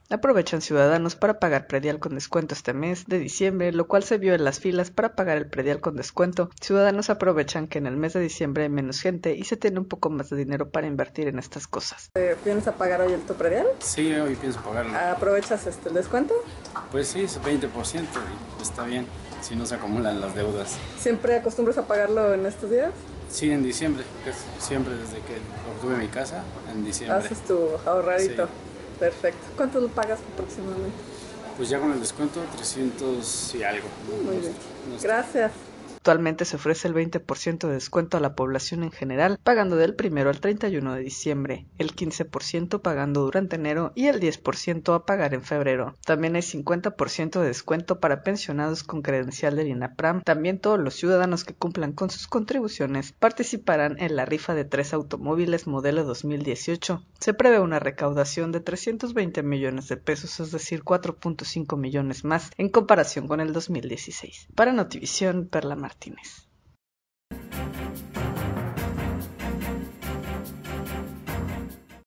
Aprovechan ciudadanos para pagar predial con descuento este mes de diciembre, lo cual se vio en las filas para pagar el predial con descuento. Ciudadanos aprovechan que en el mes de diciembre hay menos gente y se tiene un poco más de dinero para invertir en estas cosas. ¿Piensas pagar hoy tu predial? Sí, hoy pienso pagarlo. ¿Aprovechas el descuento? Pues sí, es 20% y está bien, si no se acumulan las deudas. ¿Siempre acostumbras a pagarlo en estos días? Sí, en diciembre, siempre desde que obtuve mi casa, en diciembre. Haces tu ahorradito. Sí. Perfecto. ¿Cuánto lo pagas aproximadamente? Pues ya con el descuento, 300 y algo. Muy bien. Gracias. Actualmente se ofrece el 20% de descuento a la población en general, pagando del 1 al 31 de diciembre, el 15% pagando durante enero y el 10% a pagar en febrero. También hay 50% de descuento para pensionados con credencial del INAPRAM. También todos los ciudadanos que cumplan con sus contribuciones participarán en la rifa de 3 automóviles modelo 2018. Se prevé una recaudación de 320 millones de pesos, es decir, 4.5 millones más en comparación con el 2016. Para Notivisión, Perla Martínez.